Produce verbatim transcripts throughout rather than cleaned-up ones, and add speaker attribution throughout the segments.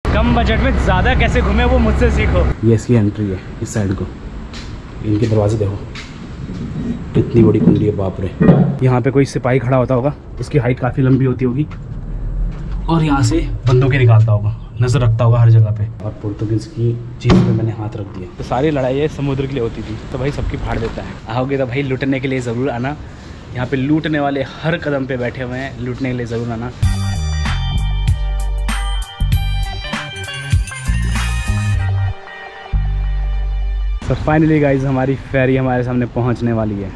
Speaker 1: कम budget में ज़्यादा कैसे घूमे वो मुझसे सीखो।
Speaker 2: ये इसकी एंट्री है इस साइड को, इनके दरवाजे देखो कितनी बड़ी कुंडी है, बाप रे। यहाँ पे कोई सिपाही खड़ा होता होगा, इसकी हाइट काफ़ी लंबी होती होगी और यहाँ से बंदूकें निकालता होगा, नज़र रखता होगा हर जगह पे। और पुर्तगाल की चीज़ पे मैंने हाथ रख दिया। तो सारी लड़ाई समुद्र के लिए होती थी, तो भाई सबकी फाड़ देता है। आओगे तो भाई लूटने के लिए ज़रूर आना, यहाँ पे लूटने वाले हर कदम पे बैठे हुए हैं, लूटने के लिए ज़रूर आना। तो फाइनली गाइज हमारी फेरी हमारे सामने पहुंचने वाली है।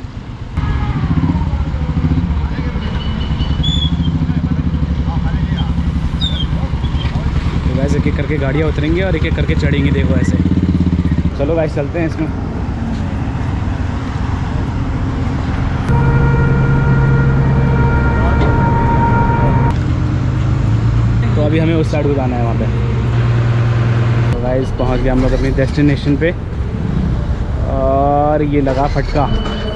Speaker 2: तो गाइज एक एक करके गाड़ियाँ उतरेंगे और एक एक करके चढ़ेंगे, देखो ऐसे। चलो गाइज चलते हैं इसमें। तो अभी हमें उस साइड को जाना है वहाँ पे। तो गाइज पहुँच गए हम लोग अपनी डेस्टिनेशन पे और ये लगा फटका।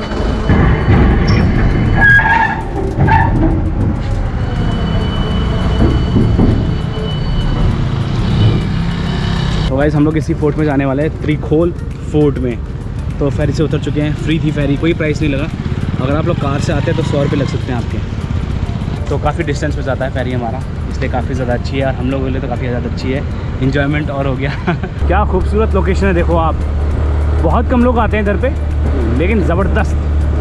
Speaker 2: तो गाइस हम लोग इसी फोर्ट में जाने वाले हैं, त्रिकोल फोर्ट में। तो फेरी से उतर चुके हैं, फ्री थी फेरी, कोई प्राइस नहीं लगा। अगर आप लोग कार से आते हैं तो सौ रुपये लग सकते हैं आपके। तो काफ़ी डिस्टेंस पे जाता है फेरी हमारा, इसलिए काफ़ी ज़्यादा अच्छी है और हम लोगों के लिए तो काफ़ी ज़्यादा अच्छी है, इंजॉयमेंट और हो गया। क्या खूबसूरत लोकेशन है, देखो आप। बहुत कम लोग आते हैं इधर पे, लेकिन ज़बरदस्त।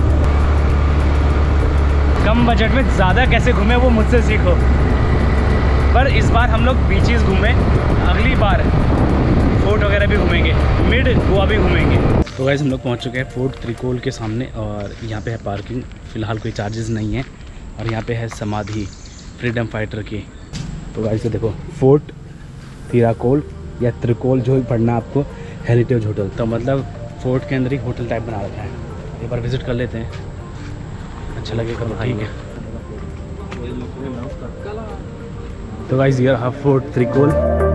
Speaker 2: कम बजट में ज़्यादा कैसे घूमे वो मुझसे सीखो। पर इस बार हम लोग बीचेस घूमे, अगली बार फोर्ट वगैरह भी घूमेंगे, मिड गोवा भी घूमेंगे। तो गाइस हम लोग पहुंच चुके हैं फोर्ट त्रिकोल के सामने और यहाँ पे है पार्किंग, फ़िलहाल कोई चार्जेस नहीं है। और यहाँ पे है समाधि फ्रीडम फाइटर की। तो गाइस ये देखो फोर्ट तिराकोल या त्रिकोल, जो भी पढ़ना आपको, हेरिटेज होटल। तो मतलब फोर्ट के अंदर ही होटल टाइप बना रखा है। एक बार विज़िट कर लेते हैं, अच्छा लगेगा तो ठीक है। तो गाइस ये रहा फोर्ट त्रिकोल।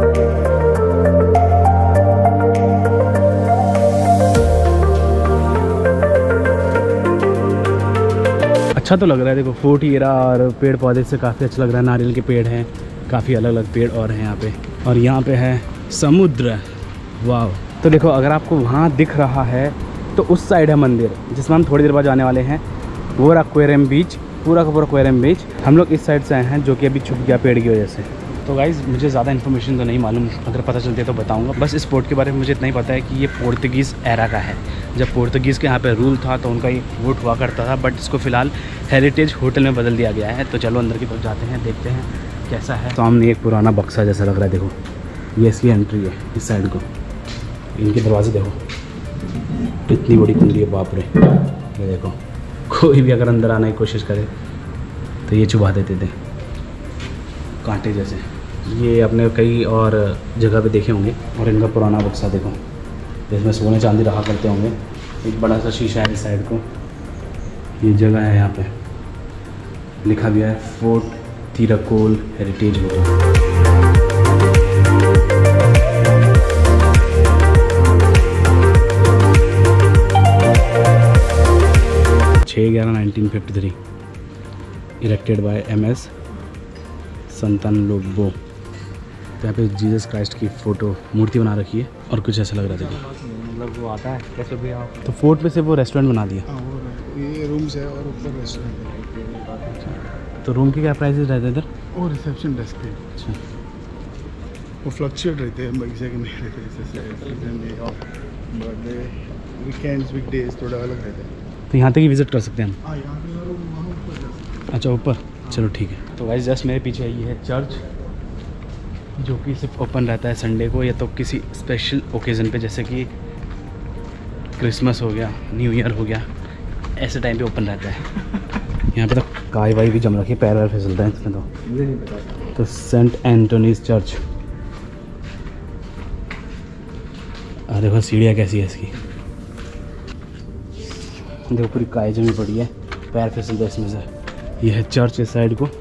Speaker 2: अच्छा तो लग रहा है, देखो फोर्ट ही रहा और पेड़ पौधे से काफ़ी अच्छा लग रहा है। नारियल के पेड़ हैं, काफ़ी अलग अलग पेड़ और हैं यहाँ पे। और यहाँ पे है समुद्र, वाह। तो देखो अगर आपको वहाँ दिख रहा है तो उस साइड है मंदिर जिसमें हम थोड़ी देर बाद जाने वाले हैं। वो रहा क्वेरम बीच, पूरा का पूरा क्वेरम बीच। हम लोग इस साइड से आए हैं, जो कि अभी छुप गया पेड़ की वजह से। तो गाइज़ मुझे ज़्यादा इन्फॉर्मेशन तो नहीं मालूम, अगर पता चलती है तो बताऊंगा। बस इस फोर्ट के बारे में मुझे इतना ही पता है कि ये पोर्तुगीज़ एरा का है। जब पोर्तुगीज़ के यहाँ पे रूल था तो उनका ये फोर्ट हुआ करता था, बट इसको फ़िलहाल हेरिटेज होटल में बदल दिया गया है। तो चलो अंदर की तरफ जाते हैं, देखते हैं कैसा है। सामने एक पुराना बक्सा जैसा लग रहा है, देखो ये इसकी एंट्री है इस साइड को, इनके दरवाजे देखो कितनी बड़ी कुंडी है, बाप रे। ये देखो कोई भी अगर अंदर आने की कोशिश करे तो ये चुभा देते थे कांटे जैसे। ये अपने कई और जगह पे देखे होंगे। और इनका पुराना बक्सा देखो, जिसमें सोने चांदी रहा करते होंगे। एक बड़ा सा शीशा है इस साइड को। ये जगह है, यहाँ पे लिखा गया है फोर्ट तिराकोल हेरिटेज होटल। छः ग्यारह nineteen fifty three erected by M S Santan Lobo. तो यहाँ पे जीसस क्राइस्ट की फ़ोटो मूर्ति बना रखी है और कुछ ऐसा लग रहा था मतलब वो आता है कैसे भी आप। तो फोर्ट पे से वो रेस्टोरेंट बना दिया।
Speaker 3: हाँ, ये रूम्स है और ऊपर रेस्टोरेंट है।
Speaker 2: तो रूम के क्या प्राइसेस रहते हैं इधर?
Speaker 3: और रिसेप्शन डेस्क पे
Speaker 2: अच्छा,
Speaker 3: वो फ्लक्चुएट रहते हैं, बगीचे के नहीं रहते। जैसे बर्थडे वीकेंड्स वीकडेज थोड़ा अलग रहते हैं।
Speaker 2: तो यहाँ तक ही विज़िट कर सकते हैं हम?
Speaker 3: हाँ, यहाँ पे वहाँ ऊपर जा सकते हैं।
Speaker 2: अच्छा ऊपर, चलो ठीक है। तो गाइस जस्ट मेरे पीछे ये है चर्च, जो कि सिर्फ ओपन रहता है संडे को या तो किसी स्पेशल ओकेज़न पे, जैसे कि क्रिसमस हो गया, न्यू ईयर हो गया, ऐसे टाइम पे ओपन रहता है। यहाँ पे तो काय वाई भी जम रखी है, पैर वैर फिसलता है इसमें। तो तो सेंट एंटोनीज चर्च, अरे देखो सीढ़ियाँ कैसी है इसकी, देखो पूरी काय जमी पड़ी है, पैर फिसलता है इसमें से। यह है चर्च इस साइड को।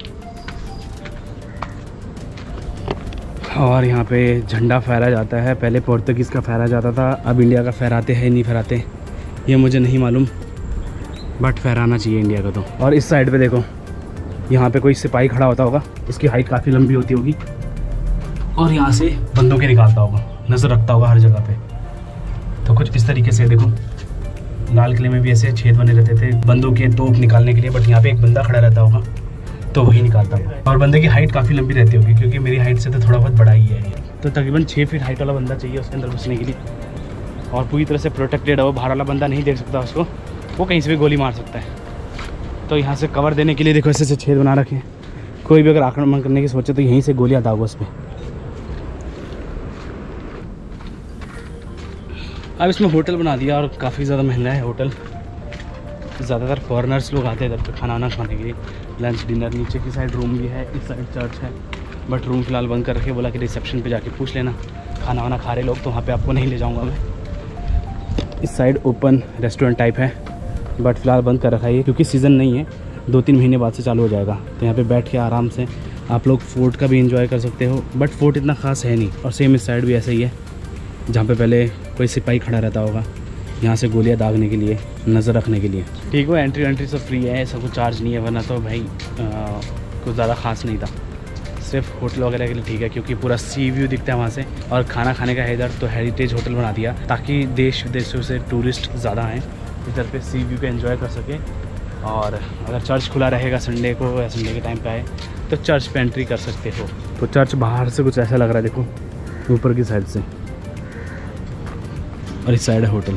Speaker 2: और यहाँ पे झंडा फहराया जाता है, पहले पोर्तुगीज़ का फहराया जाता था, अब इंडिया का फहराते हैं नहीं फहराते ये मुझे नहीं मालूम, बट फहराना चाहिए इंडिया का तो। और इस साइड पे देखो, यहाँ पे कोई सिपाही खड़ा होता होगा, इसकी हाइट काफ़ी लंबी होती होगी और यहाँ से बंदूक के निकालता होगा, नज़र रखता होगा हर जगह पे। तो कुछ इस तरीके से देखो, लाल किले में भी ऐसे छेद बने रहते थे बंदूक के तोप निकालने के लिए, बट यहाँ पे एक बंदा खड़ा रहता होगा तो वही निकालता होगा। और बंदे की हाइट काफ़ी लंबी रहती होगी, क्योंकि मेरी हाइट से तो थोड़ा बहुत बड़ा ही है ये। तो तकरीबन छः फीट हाइट वाला बंदा चाहिए उसके अंदर घुसने के लिए, और पूरी तरह से प्रोटेक्टेड हो। बाहर वाला बंदा नहीं देख सकता उसको, वो कहीं से भी गोली मार सकता है। तो यहाँ से कवर देने के लिए देखो ऐसे ऐसे छेद बना रखे हैं। कोई भी अगर आक्रमण करने की सोचे तो यहीं से गोलियाँ दागो उस पर। अब इसमें होटल बना दिया और काफ़ी ज़्यादा महंगा है होटल। ज़्यादातर फॉरेनर्स लोग आते हैं इधर पे खाना वाना खाने के लिए, लंच डिनर। नीचे की साइड रूम भी है, इस साइड चर्च है, बट रूम फ़िलहाल बंद कर रखे। बोला कि रिसेप्शन पे जाके पूछ लेना, खाना वाना खा रहे लोग तो वहाँ पे आपको नहीं ले जाऊँगा मैं। इस साइड ओपन रेस्टोरेंट टाइप है, बट फ़िलहाल बंद कर रखा है ये, क्योंकि सीज़न नहीं है, दो तीन महीने बाद से चालू हो जाएगा। तो यहाँ पे बैठ के आराम से आप लोग फोर्ट का भी एंजॉय कर सकते हो, बट फोर्ट इतना ख़ास है नहीं। और सेम इस साइड भी ऐसा ही है, जहाँ पे पहले कोई सिपाही खड़ा रहता होगा, यहाँ से गोलियाँ दागने के लिए, नज़र रखने के लिए। ठीक हो, एंट्री एंट्री सब फ्री है, ऐसा कुछ चार्ज नहीं है, वरना तो भाई आ, कुछ ज़्यादा ख़ास नहीं था। सिर्फ होटल वगैरह के लिए ठीक है, क्योंकि पूरा सी व्यू दिखता है वहाँ से। और खाना खाने का है इधर, तो हेरिटेज होटल बना दिया ताकि देश विदेशों से टूरिस्ट ज़्यादा आएँ इधर पे सी व्यू का एंजॉय कर सके। और अगर चर्च खुला रहेगा संडे को या संडे के टाइम पे आए तो चर्च पे एंट्री कर सकते हो। तो चर्च बाहर से कुछ ऐसा लग रहा है, देखो ऊपर की साइड से, और इस साइड है होटल।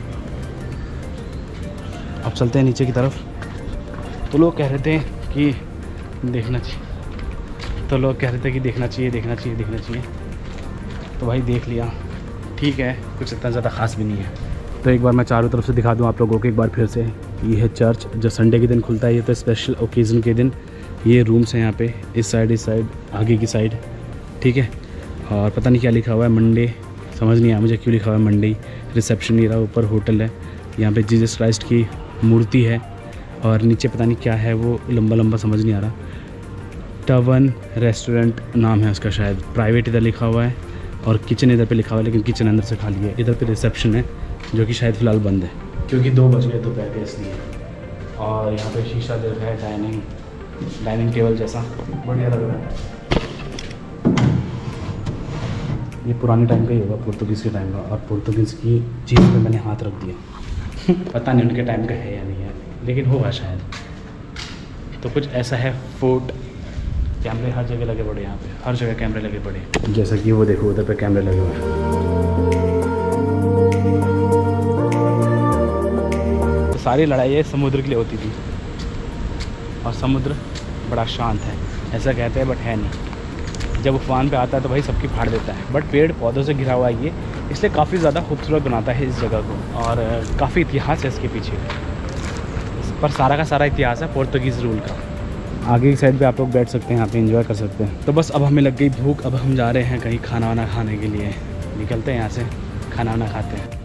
Speaker 2: अब चलते हैं नीचे की तरफ। तो लोग कह रहे थे कि देखना चाहिए तो लोग कह रहे थे कि देखना चाहिए देखना चाहिए देखना चाहिए तो भाई देख लिया, ठीक है, कुछ इतना ज़्यादा ख़ास भी नहीं है। तो एक बार मैं चारों तरफ से दिखा दूं आप लोगों को एक बार फिर से। ये है चर्च, जो संडे के दिन खुलता है, ये तो स्पेशल ओकेज़न के दिन। ये रूम्स हैं यहाँ पे, इस साइड इस साइड आगे की साइड, ठीक है। और पता नहीं क्या लिखा हुआ है, मंडे, समझ नहीं आया मुझे क्यों लिखा हुआ है मंडे। रिसेप्शन ये रहा, ऊपर होटल है, यहाँ पे जीसस क्राइस्ट की मूर्ति है, और नीचे पता नहीं क्या है वो लंबा लंबा समझ नहीं आ रहा। टवन रेस्टोरेंट नाम है उसका शायद, प्राइवेट इधर लिखा हुआ है, और किचन इधर पे लिखा हुआ है, लेकिन किचन अंदर से खाली है। इधर पे रिसेप्शन है जो कि शायद फ़िलहाल बंद है, क्योंकि दो बज गए दोपहर के इसलिए। और यहाँ पे शीशा दे रखा है, डाइनिंग डाइनिंग टेबल जैसा, बढ़िया लग रहा है। ये पुराने टाइम का ही होगा, पुर्तगीज़ के टाइम का, और पुर्तगीज़ की चीज़ पे मैंने हाथ रख दिया पता नहीं उनके टाइम का है या नहीं है, लेकिन होगा शायद। तो कुछ ऐसा है फोर्ट। कैमरे हर जगह लगे पड़े, यहाँ पे हर जगह कैमरे लगे पड़े, जैसा कि वो देखो उधर पे कैमरे लगे हुए हैं। तो सारी लड़ाई समुद्र के लिए होती थी, और समुद्र बड़ा शांत है ऐसा कहते हैं, बट है नहीं। जब उफान पे आता है तो भाई सबकी फाड़ देता है, बट पेड़ पौधों से घिरा हुआ है ये, इसलिए काफ़ी ज़्यादा खूबसूरत बनाता है इस जगह को। और काफ़ी इतिहास है इसके पीछे, पर सारा का सारा इतिहास है पोर्तुगीज़ रूल का। आगे की साइड पे आप लोग बैठ सकते हैं, यहाँ पे एंजॉय कर सकते हैं। तो बस अब हमें लग गई भूख, अब हम जा रहे हैं कहीं खाना वाना खाने के लिए। निकलते हैं यहाँ से, खाना वाना खाते हैं।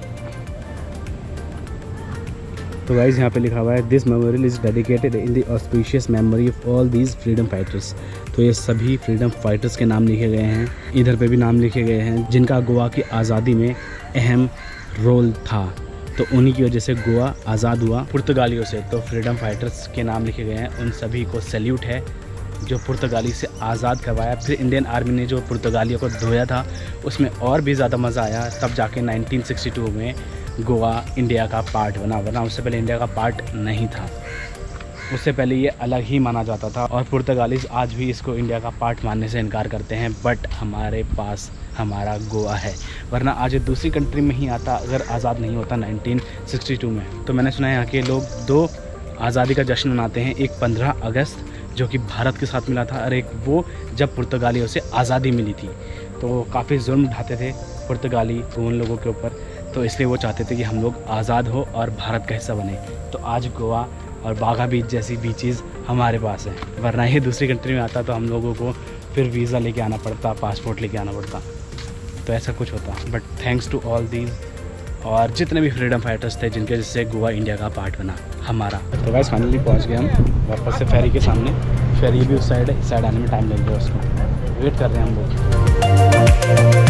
Speaker 2: तो गाइस यहाँ पे लिखा हुआ है, this memorial is dedicated in the auspicious memory of all these freedom fighters. तो ये सभी फ्रीडम फाइटर्स के नाम लिखे गए हैं, इधर पे भी नाम लिखे गए हैं, जिनका गोवा की आज़ादी में अहम रोल था। तो उन्हीं की वजह से गोवा आज़ाद हुआ पुर्तगालियों से। तो फ्रीडम फाइटर्स के नाम लिखे गए हैं, उन सभी को सैल्यूट है जो पुर्तगाली से आज़ाद करवाया। फिर इंडियन आर्मी ने जो पुर्तगालियों को धोया था, उसमें और भी ज़्यादा मज़ा आया, तब जाके नाइनटीन सिक्सटी टू में गोवा इंडिया का पार्ट बना, वरना उससे पहले इंडिया का पार्ट नहीं था। उससे पहले ये अलग ही माना जाता था, और पुर्तगालीज आज भी इसको इंडिया का पार्ट मानने से इनकार करते हैं। बट हमारे पास हमारा गोवा है, वरना आज दूसरी कंट्री में ही आता अगर आज़ाद नहीं होता नाइनटीन सिक्सटी टू में। तो मैंने सुना है यहाँ के लोग दो आज़ादी का जश्न मनाते हैं, एक पंद्रह अगस्त जो कि भारत के साथ मिला था, और एक वो जब पुर्तगालियों से आज़ादी मिली थी। तो काफ़ी जुल्म ढाते थे पुर्तगाली उन लोगों के ऊपर, तो इसलिए वो चाहते थे कि हम लोग आज़ाद हो और भारत का हिस्सा बने। तो आज गोवा और बागा बीच जैसी बीचेस हमारे पास है, वरना ये दूसरी कंट्री में आता तो हम लोगों को फिर वीज़ा लेके आना पड़ता, पासपोर्ट लेके आना पड़ता, तो ऐसा कुछ होता। But thanks to all these और जितने भी फ्रीडम फाइटर्स थे जिनके जिससे गोवा इंडिया का पार्ट बना हमारा। तो गाइस फाइनली पहुंच गए हम वापस से फेरी के सामने। फेरी भी उस साइड है, इस साइड आने में टाइम लगेगा, उसको वेट कर रहे हैं हम लोग।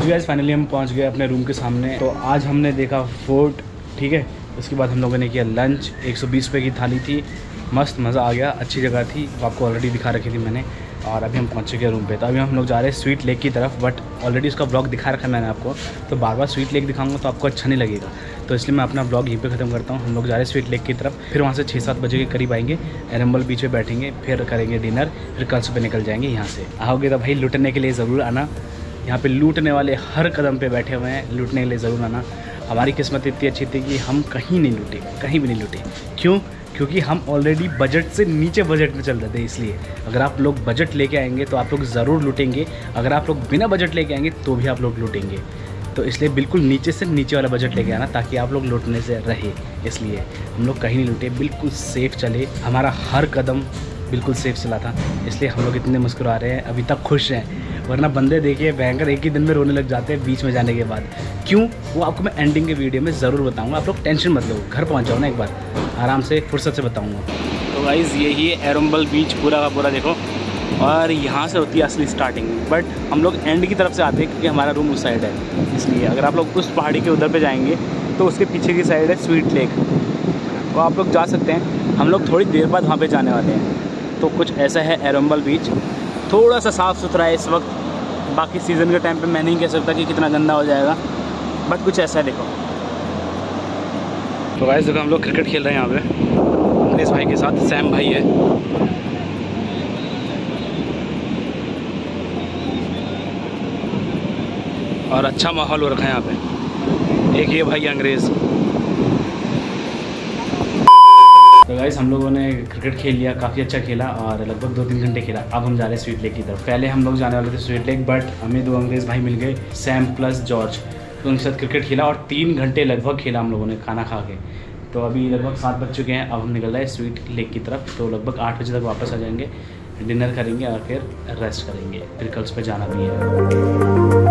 Speaker 2: अभी आज फाइनली हम पहुंच गए अपने रूम के सामने। तो आज हमने देखा फोर्ट, ठीक है। उसके बाद हम लोगों ने किया लंच। एक सौ बीस रुपये की थाली थी, मस्त मज़ा आ गया, अच्छी जगह थी, वो आपको ऑलरेडी दिखा रखी थी मैंने। और अभी हम पहुंच चुके हैं रूम पे। तो अभी हम लोग जा रहे हैं स्वीट लेक की तरफ, बट ऑलरेडी उसका ब्लॉग दिखा रखा है मैंने आपको, तो बार बार स्वीट लेक दिखाऊंगा तो आपको अच्छा नहीं लगेगा, तो इसलिए मैं अपना ब्लॉग यहीं पे ख़त्म करता हूँ। हम लोग जा रहे हैं स्वीट लेक की तरफ, फिर वहाँ से छः सात बजे के करीब आएंगे, एरम्बल बीच पे बैठेंगे, फिर करेंगे डिनर, फिर कल सुबह निकल जाएंगे यहाँ से। आओगे तो भाई लूटने के लिए ज़रूर आना, यहाँ पे लूटने वाले हर कदम पे बैठे हुए हैं, लूटने के लिए ज़रूर आना। हमारी किस्मत इतनी अच्छी थी कि हम कहीं नहीं लूटे, कहीं भी नहीं लूटे। क्यों? क्योंकि हम ऑलरेडी बजट से नीचे बजट में चल रहे थे, इसलिए। अगर आप लोग बजट लेके आएंगे तो आप लोग ज़रूर लूटेंगे, अगर आप लोग बिना बजट लेके आएंगे तो भी आप लोग लूटेंगे। तो इसलिए बिल्कुल नीचे से नीचे वाला बजट लेके आना, ताकि आप लोग लूटने से रहे। इसलिए हम लोग कहीं नहीं लूटे, बिल्कुल सेफ़ चले, हमारा हर कदम बिल्कुल सेफ चला था, इसलिए हम लोग इतने मुस्कुरा रहे हैं, अभी तक खुश हैं। वरना बंदे देखिए भयंकर एक ही दिन में रोने लग जाते हैं बीच में जाने के बाद। क्यों? वो आपको मैं एंडिंग के वीडियो में ज़रूर बताऊंगा, आप लोग टेंशन मत लो, घर पहुंच जाओ ना एक बार, आराम से फुर्सत से बताऊंगा। तो गाइज़ यही है एरम्बल बीच पूरा का पूरा, देखो। और यहाँ से होती है असली स्टार्टिंग, बट हम लोग एंड की तरफ से आते हैं क्योंकि हमारा रूम उस साइड है, इसलिए। अगर आप लोग उस पहाड़ी के उधर पे जाएंगे तो उसके पीछे की साइड है स्वीट लेक, तो आप लोग जा सकते हैं। हम लोग थोड़ी देर बाद वहाँ पे जाने वाले हैं। तो कुछ ऐसा है एरम्बल बीच, थोड़ा सा साफ़ सुथरा है इस वक्त, बाकी सीज़न के टाइम पे मैं नहीं कह सकता कि कितना गंदा हो जाएगा, बट कुछ ऐसा है, देखो। तो गाइस देखो हम लोग क्रिकेट खेल रहे हैं यहाँ पे अंग्रेज़ भाई के साथ, सैम भाई है। और अच्छा माहौल हो रखा है यहाँ पे। एक ये भाई अंग्रेज़। तो गाइस हम लोगों ने क्रिकेट खेल लिया, काफ़ी अच्छा खेला और लगभग दो तीन घंटे खेला। अब हम जा रहे हैं स्वीट लेक की तरफ। पहले हम लोग जाने वाले थे स्वीट लेक, बट हमें दो अंग्रेज़ भाई मिल गए, सैम प्लस जॉर्ज, तो उनके साथ क्रिकेट खेला और तीन घंटे लगभग खेला हम लोगों ने खाना खा के। तो अभी लगभग सात बज चुके हैं, अब हम निकल रहे हैं स्वीट लेक की तरफ। तो लगभग आठ बजे तक वापस आ जाएंगे, डिनर करेंगे और फिर रेस्ट करेंगे, फिर कल सुबह जाना भी है।